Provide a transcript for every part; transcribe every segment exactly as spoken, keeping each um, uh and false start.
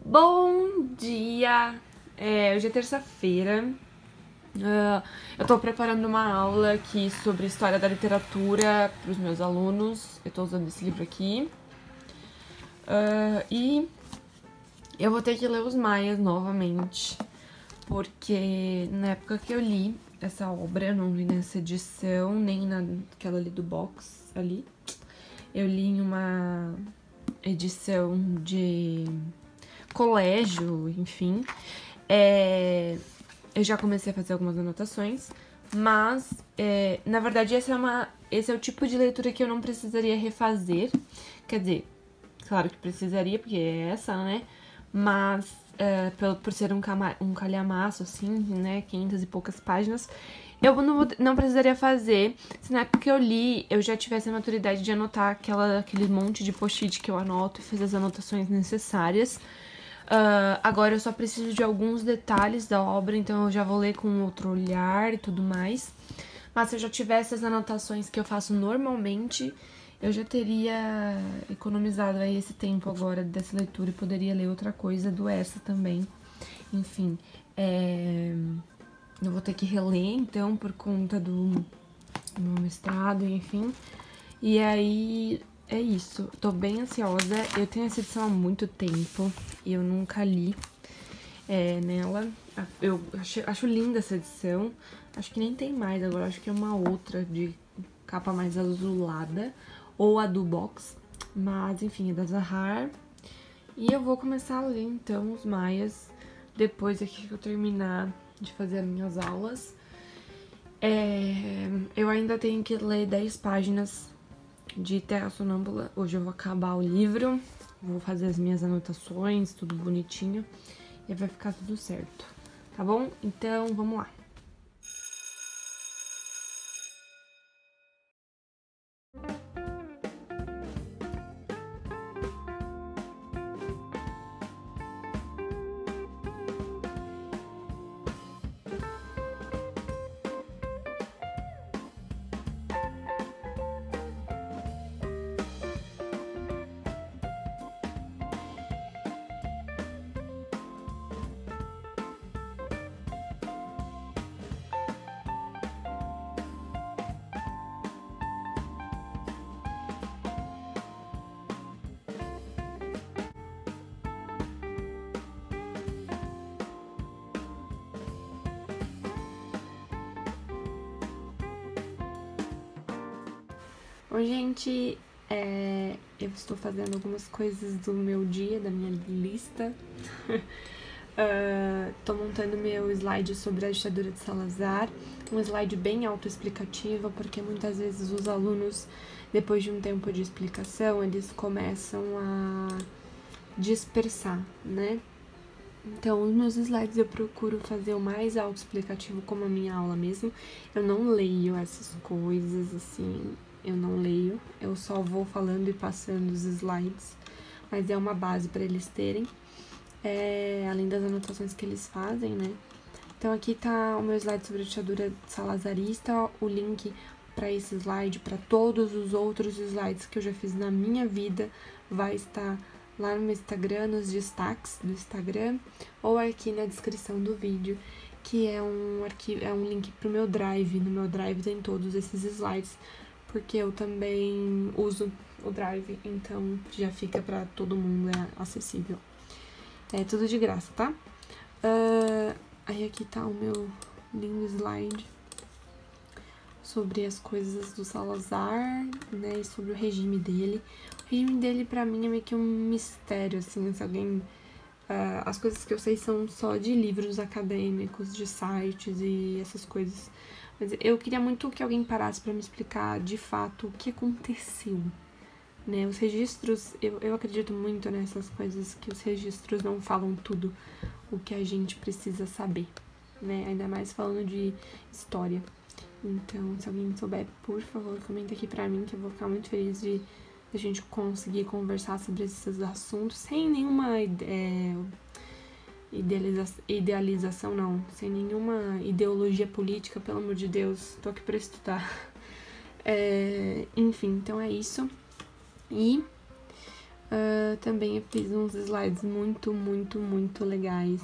Bom dia! É, hoje é terça-feira. Uh, eu tô preparando uma aula aqui sobre história da literatura para os meus alunos. Eu tô usando esse livro aqui. Uh, e eu vou ter que ler os Maias novamente, porque na época que eu li essa obra, eu não li nessa edição, nem naquela ali do box ali. Eu li em uma edição de colégio, enfim. É, eu já comecei a fazer algumas anotações, mas, é, na verdade, essa é uma, esse é o tipo de leitura que eu não precisaria refazer. Quer dizer, claro que precisaria, porque é essa, né? Mas, é, por, por ser um, cama, um calhamaço, assim, né? quinhentas e poucas páginas, eu não, não precisaria fazer se na época que eu li eu já tivesse a maturidade de anotar aquela, aquele monte de post-it que eu anoto e fazer as anotações necessárias. Uh, agora eu só preciso de alguns detalhes da obra, então eu já vou ler com outro olhar e tudo mais. Mas se eu já tivesse as anotações que eu faço normalmente, eu já teria economizado aí esse tempo agora dessa leitura e poderia ler outra coisa do essa também. Enfim, é... eu vou ter que reler então por conta do meu mestrado, enfim. E aí... é isso, tô bem ansiosa, eu tenho essa edição há muito tempo e eu nunca li é, nela. Eu acho, acho linda essa edição, acho que nem tem mais agora, acho que é uma outra de capa mais azulada, ou a do box, mas enfim, é da Zahar. E eu vou começar a ler então os Maias depois aqui que eu terminar de fazer as minhas aulas. É, eu ainda tenho que ler dez páginas de Terra Sonâmbula. Hoje eu vou acabar o livro, vou fazer as minhas anotações, tudo bonitinho, e vai ficar tudo certo, tá bom? Então, vamos lá. Bom, gente, é, eu estou fazendo algumas coisas do meu dia, da minha lista. uh, tô montando meu slide sobre a ditadura de Salazar, um slide bem autoexplicativo, porque muitas vezes os alunos, depois de um tempo de explicação, eles começam a dispersar, né? Então, os meus slides eu procuro fazer o mais autoexplicativo, como a minha aula mesmo. Eu não leio essas coisas, assim, eu não leio. Eu só vou falando e passando os slides, mas é uma base para eles terem, é, além das anotações que eles fazem, né? Então, aqui tá o meu slide sobre a ditadura salazarista, o link para esse slide, para todos os outros slides que eu já fiz na minha vida, vai estar lá no meu Instagram, nos destaques do Instagram, ou aqui na descrição do vídeo, que é um arquivo, é um link pro meu Drive. No meu Drive tem todos esses slides, porque eu também uso o Drive, então já fica pra todo mundo, é acessível. É tudo de graça, tá? Uh, aí aqui tá o meu lindo slide sobre as coisas do Salazar, né, e sobre o regime dele. O regime dele, pra mim, é meio que um mistério, assim, se alguém... Uh, as coisas que eu sei são só de livros acadêmicos, de sites e essas coisas. Mas eu queria muito que alguém parasse pra me explicar, de fato, o que aconteceu, né? Os registros, eu, eu acredito muito nessas coisas, que os registros não falam tudo o que a gente precisa saber, né? Ainda mais falando de história. Então, se alguém souber, por favor, comenta aqui pra mim, que eu vou ficar muito feliz de, de a gente conseguir conversar sobre esses assuntos sem nenhuma é, idealiza idealização, não, sem nenhuma ideologia política, pelo amor de Deus, tô aqui pra estudar. É, enfim, então é isso. E Uh, também eu fiz uns slides muito, muito, muito legais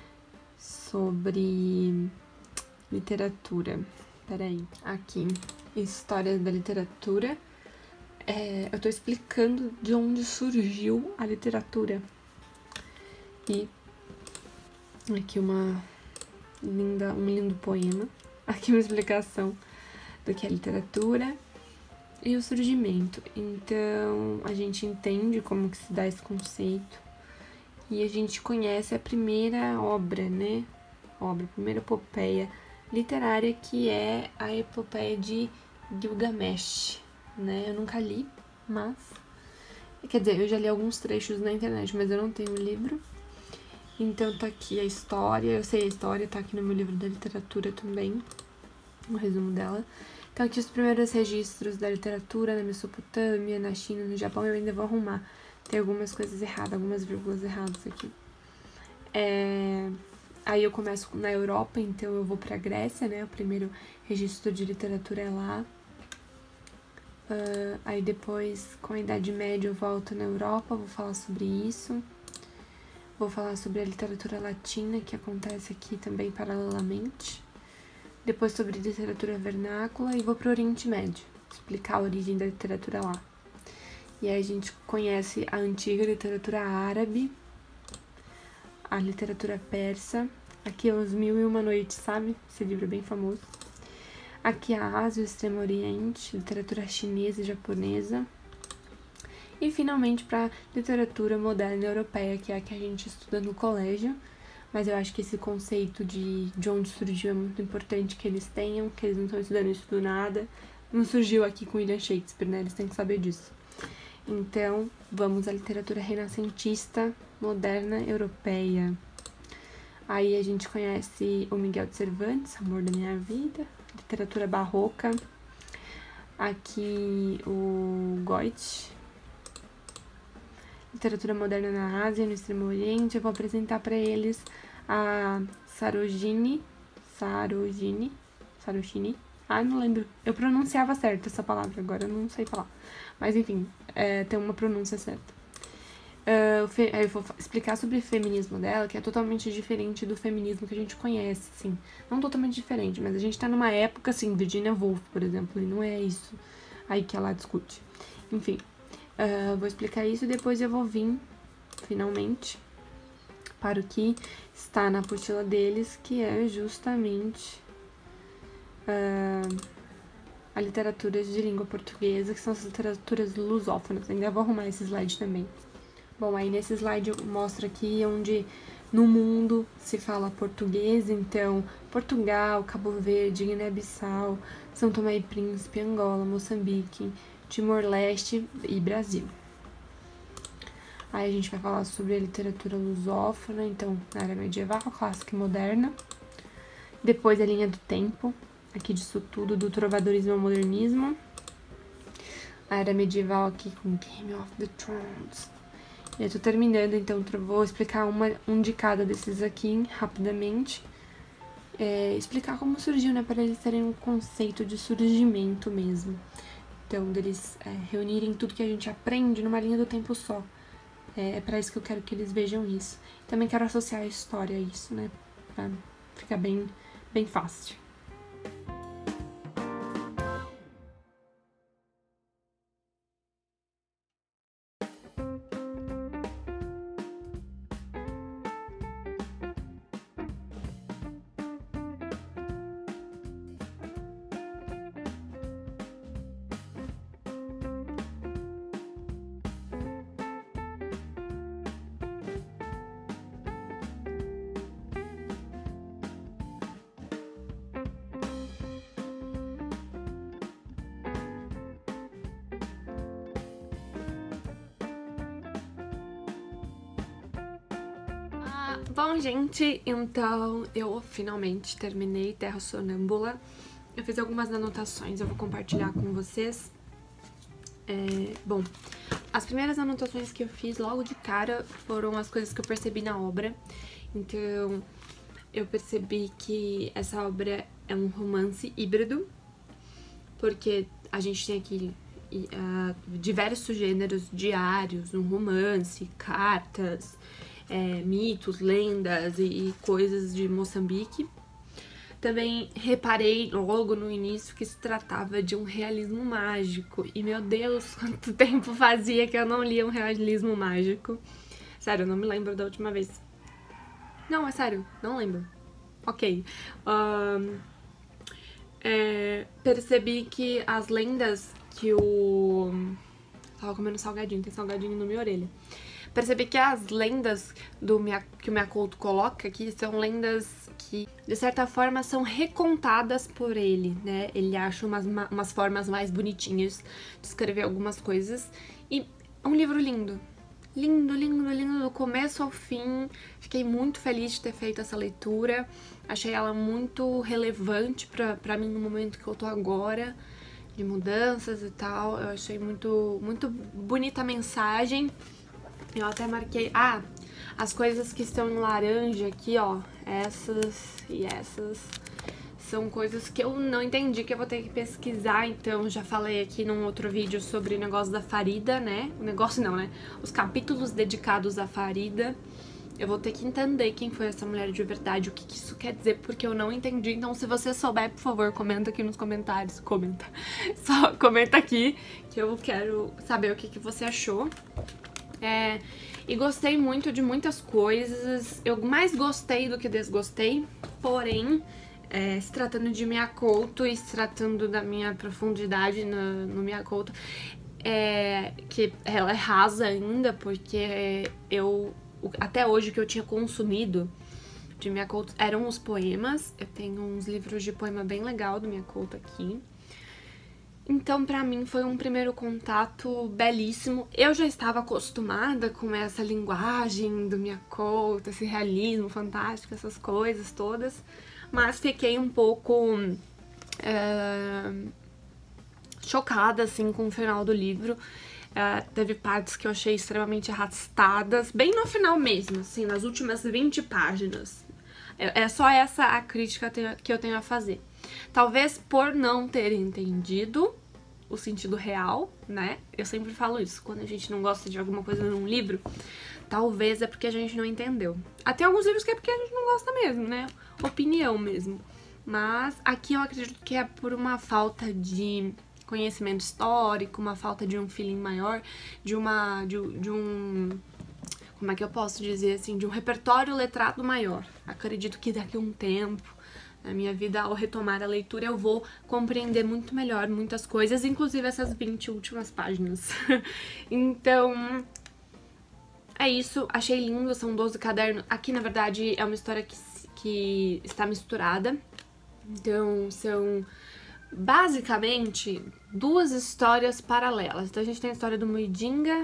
sobre literatura. Peraí, aqui, história da literatura. É, eu tô explicando de onde surgiu a literatura. E aqui uma linda, um lindo poema. Aqui uma explicação do que é literatura e o surgimento. Então, a gente entende como que se dá esse conceito e a gente conhece a primeira obra, né? Obra, a primeira epopeia literária, que é a epopeia de Gilgamesh, né? Eu nunca li, mas... Quer dizer, eu já li alguns trechos na internet, mas eu não tenho o livro. Então tá aqui a história, eu sei a história, tá aqui no meu livro da literatura também, um resumo dela. Então aqui os primeiros registros da literatura na Mesopotâmia, na China, no Japão, eu ainda vou arrumar. Tem algumas coisas erradas, algumas vírgulas erradas aqui. É... Aí eu começo na Europa, então eu vou pra Grécia, né? O primeiro registro de literatura é lá. Uh, aí depois, com a Idade Média, eu volto na Europa, vou falar sobre isso. Vou falar sobre a literatura latina, que acontece aqui também paralelamente. Depois sobre literatura vernácula e vou pro Oriente Médio, explicar a origem da literatura lá. E aí a gente conhece a antiga literatura árabe, a literatura persa. Aqui é Os Mil e Uma Noites, sabe? Esse livro é bem famoso. Aqui a Ásia, o Extremo Oriente, literatura chinesa e japonesa. E finalmente para literatura moderna europeia, que é a que a gente estuda no colégio. Mas eu acho que esse conceito de, de onde surgiu é muito importante que eles tenham, que eles não estão estudando isso do nada. Não surgiu aqui com William Shakespeare, né? Eles têm que saber disso. Então, vamos à literatura renascentista moderna europeia. Aí a gente conhece o Miguel de Cervantes, Amor da Minha Vida, literatura barroca. Aqui o Goethe, literatura moderna na Ásia, no Extremo Oriente. Eu vou apresentar para eles a Sarojini, Sarojini, Sarojini. Ah, não lembro. Eu pronunciava certo essa palavra, agora eu não sei falar. Mas enfim, é, tem uma pronúncia certa. Uh, eu vou explicar sobre o feminismo dela, que é totalmente diferente do feminismo que a gente conhece, assim. Não totalmente diferente, mas a gente tá numa época, assim, Virginia Woolf, por exemplo, e não é isso aí que ela discute. Enfim, uh, vou explicar isso e depois eu vou vir, finalmente, para o que está na apostila deles, que é justamente uh, a literatura de língua portuguesa, que são as literaturas lusófonas. Ainda vou arrumar esse slide também. Bom, aí nesse slide eu mostro aqui onde no mundo se fala português, então Portugal, Cabo Verde, Guiné-Bissau, São Tomé e Príncipe, Angola, Moçambique, Timor-Leste e Brasil. Aí a gente vai falar sobre a literatura lusófona, então na era medieval, clássica e moderna. Depois a linha do tempo, aqui disso tudo, do trovadorismo ao modernismo. A era medieval aqui com Game of the Thrones. Eu tô terminando, então vou explicar uma, um de cada desses aqui, rapidamente. É, explicar como surgiu, né, para eles terem um conceito de surgimento mesmo. Então, deles é, reunirem tudo que a gente aprende numa linha do tempo só. É, é para isso que eu quero que eles vejam isso. Também quero associar a história a isso, né, pra ficar bem, bem fácil. Bom, gente, então eu finalmente terminei Terra Sonâmbula. Eu fiz algumas anotações, eu vou compartilhar com vocês. É, bom, as primeiras anotações que eu fiz logo de cara foram as coisas que eu percebi na obra. Então, eu percebi que essa obra é um romance híbrido, porque a gente tem aqui uh, diversos gêneros, diários, um romance, cartas, é, mitos, lendas e, e coisas de Moçambique. Também reparei logo no início que se tratava de um realismo mágico. E, meu Deus, quanto tempo fazia que eu não lia um realismo mágico. Sério, eu não me lembro da última vez. Não, é sério, não lembro. Ok. Um, é, percebi que as lendas que o... Tava comendo salgadinho, tem salgadinho na minha orelha. Percebi que as lendas do Mia, que o Miyakoto coloca aqui são lendas que, de certa forma, são recontadas por ele, né? Ele acha umas, umas formas mais bonitinhas de escrever algumas coisas. E é um livro lindo. Lindo, lindo, lindo, do começo ao fim. Fiquei muito feliz de ter feito essa leitura. Achei ela muito relevante pra, pra mim no momento que eu tô agora, de mudanças e tal. Eu achei muito, muito bonita a mensagem. Eu até marquei... Ah, as coisas que estão em laranja aqui, ó. Essas e essas são coisas que eu não entendi, que eu vou ter que pesquisar. Então, já falei aqui num outro vídeo sobre o negócio da Farida, né? O negócio não, né? Os capítulos dedicados à Farida. Eu vou ter que entender quem foi essa mulher de verdade, o que, que isso quer dizer, porque eu não entendi. Então, se você souber, por favor, comenta aqui nos comentários. Comenta. Só comenta aqui, que eu quero saber o que, que você achou. É, e gostei muito de muitas coisas. Eu mais gostei do que desgostei, porém, é, se tratando de Miyakoto e se tratando da minha profundidade no, no Miyakoto, é, que ela é rasa ainda, porque eu, até hoje, o que eu tinha consumido de Miyakoto eram os poemas. Eu tenho uns livros de poema bem legal do Miyakoto aqui. Então, pra mim, foi um primeiro contato belíssimo. Eu já estava acostumada com essa linguagem do Miyakoto, esse realismo fantástico, essas coisas todas, mas fiquei um pouco é, chocada, assim, com o final do livro. É, teve partes que eu achei extremamente arrastadas, bem no final mesmo, assim, nas últimas vinte páginas. É, é só essa a crítica que eu tenho a fazer. Talvez por não ter entendido o sentido real, né? Eu sempre falo isso, quando a gente não gosta de alguma coisa num livro, talvez é porque a gente não entendeu. Até alguns livros que é porque a gente não gosta mesmo, né? Opinião mesmo. Mas aqui eu acredito que é por uma falta de conhecimento histórico, uma falta de um feeling maior, de uma... de, de um... como é que eu posso dizer assim? De um repertório letrado maior. Acredito que daqui a um tempo, na minha vida, ao retomar a leitura, eu vou compreender muito melhor muitas coisas, inclusive essas vinte últimas páginas. Então, é isso. Achei lindo, são doze cadernos. Aqui, na verdade, é uma história que, que está misturada. Então, são basicamente duas histórias paralelas. Então, a gente tem a história do Muidinga,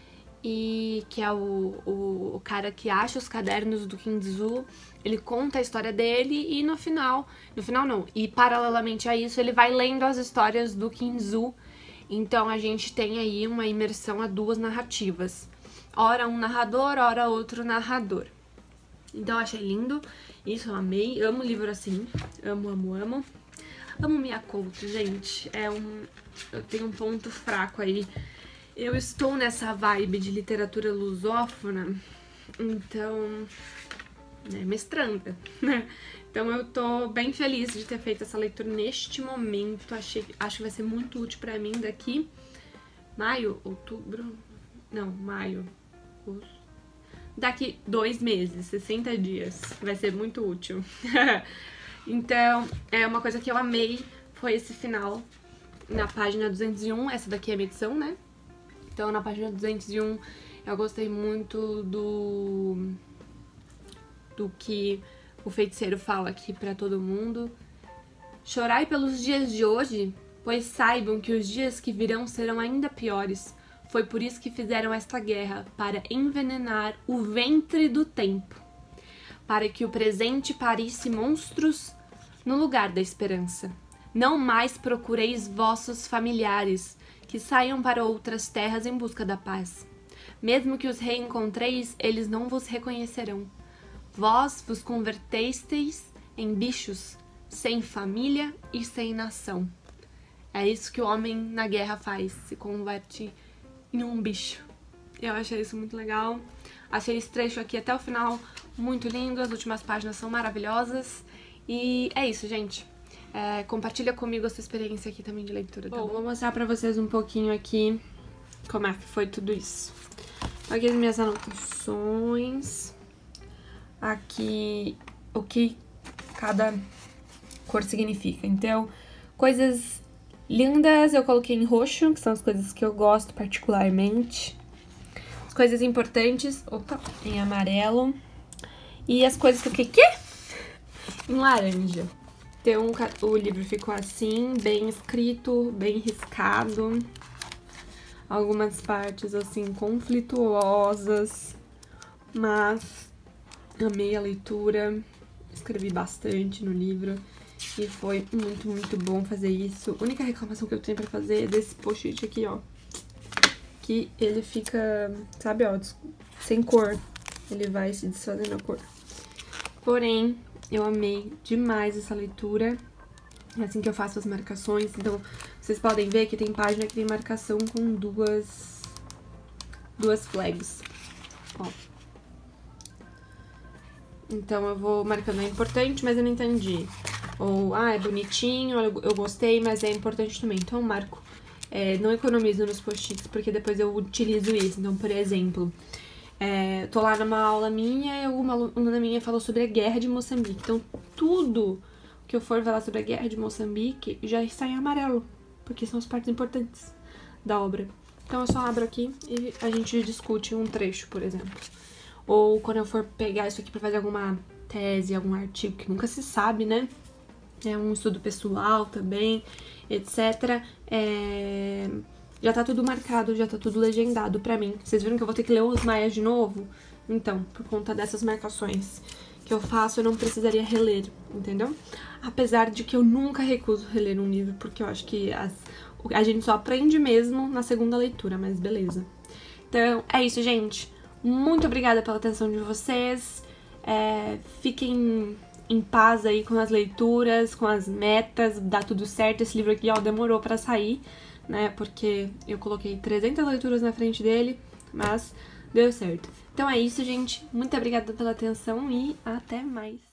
e que é o, o, o cara que acha os cadernos do Kinzu. Ele conta a história dele e no final, no final não, e paralelamente a isso ele vai lendo as histórias do Kinzu. Então a gente tem aí uma imersão a duas narrativas. Ora um narrador, ora outro narrador. Então eu achei lindo, isso eu amei, amo livro assim, amo, amo, amo. Amo Miyakoto, gente, é um... eu tenho um ponto fraco aí. Eu estou nessa vibe de literatura lusófona, então, né, mestranda, né? Então eu tô bem feliz de ter feito essa leitura neste momento. Achei, acho que vai ser muito útil pra mim daqui maio, outubro, não, maio, daqui dois meses, sessenta dias, vai ser muito útil. Então, é uma coisa que eu amei, foi esse final na página duzentos e um, essa daqui é a minha edição, né? Então, na página duzentos e um, eu gostei muito do, do que o feiticeiro fala aqui pra todo mundo. Chorai pelos dias de hoje, pois saibam que os dias que virão serão ainda piores. Foi por isso que fizeram esta guerra, para envenenar o ventre do tempo, para que o presente parisse monstros no lugar da esperança. Não mais procureis vossos familiares, que saiam para outras terras em busca da paz. Mesmo que os reencontreis, eles não vos reconhecerão. Vós vos convertesteis em bichos, sem família e sem nação. É isso que o homem na guerra faz, se converte em um bicho. Eu achei isso muito legal. Achei esse trecho aqui até o final muito lindo, as últimas páginas são maravilhosas. E é isso, gente. É, compartilha comigo a sua experiência aqui também de leitura, tá bom? Bom, vou mostrar pra vocês um pouquinho aqui como é que foi tudo isso. Aqui as minhas anotações. Aqui o que cada cor significa. Então, coisas lindas eu coloquei em roxo, que são as coisas que eu gosto particularmente. As coisas importantes, opa, em amarelo. E as coisas que eu fiquei, quê? Em laranja. Então, o livro ficou assim, bem escrito, bem riscado. Algumas partes, assim, conflituosas. Mas amei a leitura. Escrevi bastante no livro. E foi muito, muito bom fazer isso. A única reclamação que eu tenho pra fazer é desse post-it aqui, ó. Que ele fica, sabe, ó, sem cor. Ele vai se desfazendo a cor. Porém, eu amei demais essa leitura. É assim que eu faço as marcações. Então, vocês podem ver que tem página que tem marcação com duas, duas flags. Ó. Então, eu vou marcando, é importante, mas eu não entendi. Ou, ah, é bonitinho, eu gostei, mas é importante também. Então, eu marco. É, não economizo nos post-its, porque depois eu utilizo isso. Então, por exemplo, é, tô lá numa aula minha e uma aluna minha falou sobre a guerra de Moçambique. Então, tudo que eu for falar sobre a guerra de Moçambique já está em amarelo, porque são as partes importantes da obra. Então, eu só abro aqui e a gente discute um trecho, por exemplo. Ou quando eu for pegar isso aqui pra fazer alguma tese, algum artigo, que nunca se sabe, né? É um estudo pessoal também, etcétera. É... Já tá tudo marcado, já tá tudo legendado pra mim. Vocês viram que eu vou ter que ler os maias de novo? Então, por conta dessas marcações que eu faço, eu não precisaria reler, entendeu? Apesar de que eu nunca recuso reler um livro, porque eu acho que as... a gente só aprende mesmo na segunda leitura, mas beleza. Então, é isso, gente. Muito obrigada pela atenção de vocês. É... Fiquem em paz aí com as leituras, com as metas, dá tudo certo. Esse livro aqui, ó, demorou pra sair, né, porque eu coloquei trezentas leituras na frente dele, mas deu certo. Então é isso, gente. Muito obrigada pela atenção e até mais.